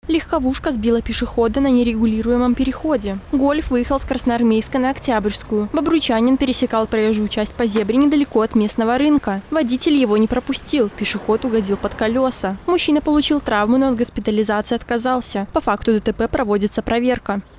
Легковушка сбила пешехода на нерегулируемом переходе. Гольф выехал с Красноармейска на Октябрьскую. Бобруйчанин пересекал проезжую часть по зебре недалеко от местного рынка. Водитель его не пропустил, пешеход угодил под колеса. Мужчина получил травму, но от госпитализации отказался. По факту ДТП проводится проверка.